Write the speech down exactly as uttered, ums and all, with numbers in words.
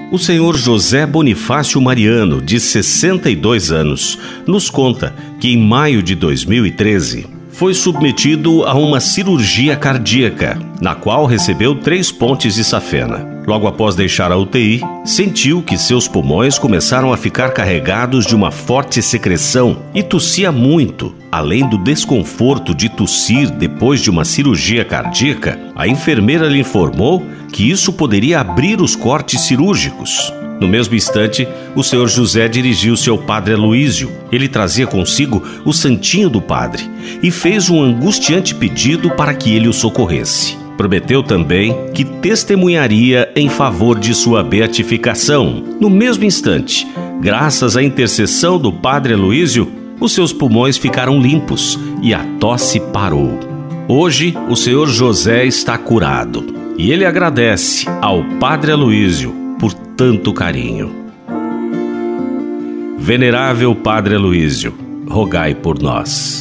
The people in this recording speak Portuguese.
O senhor José Bonifácio Mariano, de sessenta e dois anos, nos conta que em maio de dois mil e treze foi submetido a uma cirurgia cardíaca, na qual recebeu três pontes de safena. Logo após deixar a U T I, sentiu que seus pulmões começaram a ficar carregados de uma forte secreção e tossia muito. Além do desconforto de tossir depois de uma cirurgia cardíaca, a enfermeira lhe informou que isso poderia abrir os cortes cirúrgicos. No mesmo instante, o senhor José dirigiu-se ao padre Aloísio. Ele trazia consigo o santinho do padre e fez um angustiante pedido para que ele o socorresse. Prometeu também que testemunharia em favor de sua beatificação. No mesmo instante, graças à intercessão do padre Aloísio, os seus pulmões ficaram limpos e a tosse parou. Hoje, o senhor José está curado e ele agradece ao padre Aloísio por tanto carinho. Venerável padre Aloísio, rogai por nós.